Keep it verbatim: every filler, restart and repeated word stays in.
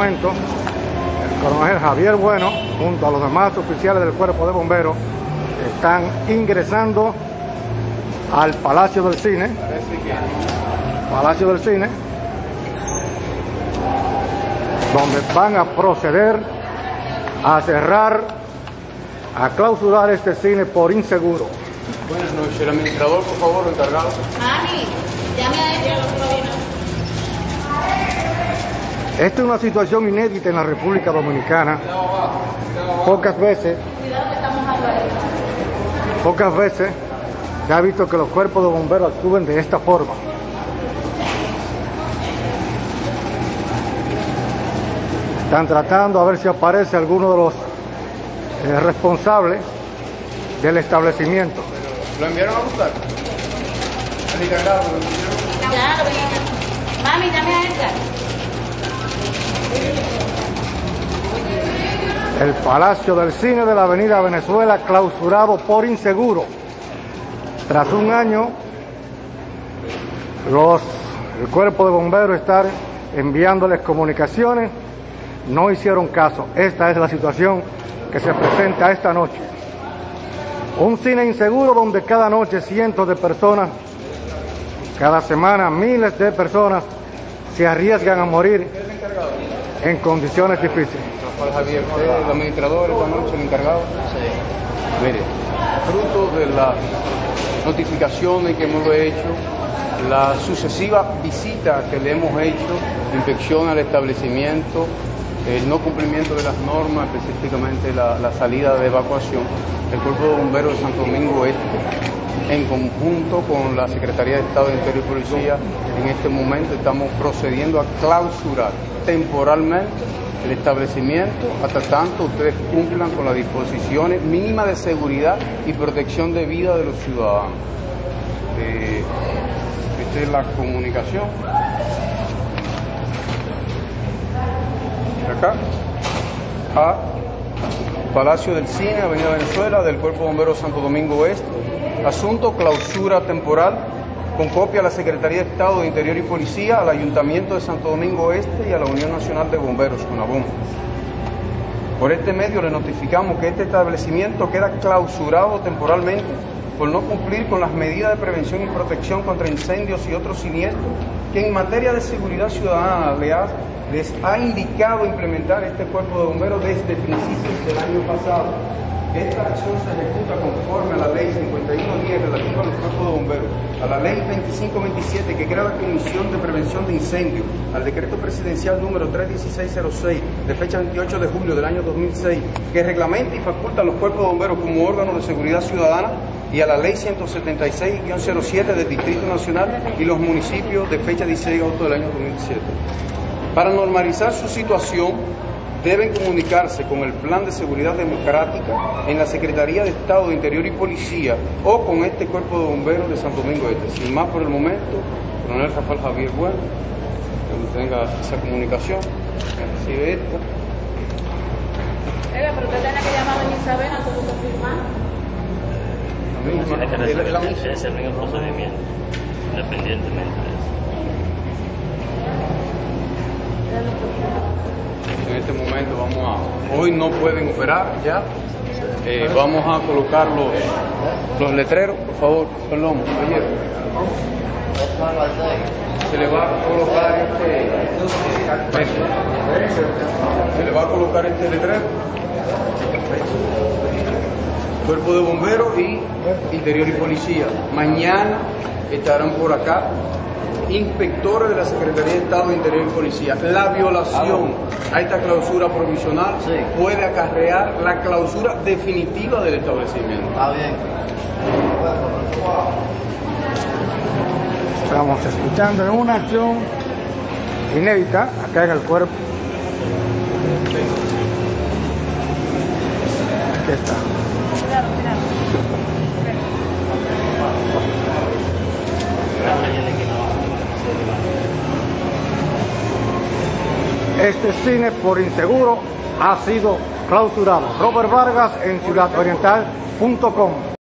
momento, el coronel Javier Bueno, junto a los demás oficiales del Cuerpo de Bomberos, están ingresando al Palacio del Cine. Palacio del Cine, donde van a proceder a cerrar, a clausurar este cine por inseguro. Buenas noches, el administrador, por favor, encargado. Mami, llame a ella, lo que no. Esta es una situación inédita en la República Dominicana. Pocas veces, pocas veces se ha visto que los cuerpos de bomberos actúen de esta forma. Están tratando a ver si aparece alguno de los eh, responsables del establecimiento. ¿Lo enviaron a buscar? El encargado, ¿lo enviaron? Ya, lo ven. Mami, llame a ella. El Palacio del Cine de la Avenida Venezuela clausurado por inseguro. Tras un año, los, el Cuerpo de Bomberos está enviándoles comunicaciones. No hicieron caso. Esta es la situación que se presenta esta noche. Un cine inseguro donde cada noche cientos de personas, cada semana miles de personas se arriesgan a morir en condiciones difíciles. Rafael Javier, usted, el administrador, esta noche, el encargado. Sí. Mire, fruto de las notificaciones que hemos hecho, la sucesiva visita que le hemos hecho, inspección al establecimiento, el no cumplimiento de las normas, específicamente la, la salida de evacuación, el Cuerpo de Bomberos de Santo Domingo Este, en conjunto con la Secretaría de Estado de Interior y Policía, en este momento estamos procediendo a clausurar temporalmente el establecimiento hasta tanto ustedes cumplan con las disposiciones mínimas de seguridad y protección de vida de los ciudadanos. Eh, esta es la comunicación. Acá, a Palacio del Cine, Avenida Venezuela, del Cuerpo de Bomberos Santo Domingo Este. Asunto: clausura temporal, con copia a la Secretaría de Estado de Interior y Policía, al Ayuntamiento de Santo Domingo Este y a la Unión Nacional de Bomberos, CONABOM. Por este medio le notificamos que este establecimiento queda clausurado temporalmente por no cumplir con las medidas de prevención y protección contra incendios y otros siniestros que en materia de seguridad ciudadana le ha les ha indicado implementar este Cuerpo de Bomberos desde principios del año pasado. Esta acción se ejecuta conforme a la Ley cincuenta y uno diez relativa a los Cuerpos de Bomberos, a la Ley veinticinco veintisiete que crea la Comisión de Prevención de Incendios, al Decreto Presidencial número trescientos dieciséis cero seis de fecha veintiocho de julio del año dos mil seis, que reglamenta y faculta a los Cuerpos de Bomberos como órganos de seguridad ciudadana, y a la Ley ciento setenta y seis guion cero siete del Distrito Nacional y los municipios de fecha dieciséis de agosto del año dos mil siete. Para normalizar su situación, deben comunicarse con el Plan de Seguridad Democrática en la Secretaría de Estado de Interior y Policía o con este Cuerpo de Bomberos de Santo Domingo Este. Sin más por el momento, coronel Rafael Javier Bueno, que tenga esa comunicación, recibe esta. Oiga, pero usted tiene que llamar a doña Isabel antes de confirmar. La misma, Tiene que es la- es la recibir misma. ese mismo procedimiento, independientemente de eso. En este momento vamos a, hoy no pueden operar ya, eh, vamos a colocar los, los letreros, por favor, perdón, ayer. Se le va a colocar este, se le va a colocar este letrero, Cuerpo de Bomberos y Interior y Policía. Mañana estarán por acá inspectores de la Secretaría de Estado de Interior y Policía. La violación a esta clausura provisional sí. puede acarrear la clausura definitiva del establecimiento. Está bien. Estamos escuchando en una acción inédita acá en el cuerpo. Aquí está. Este cine por inseguro ha sido clausurado. Robert Vargas en ciudad oriental punto com.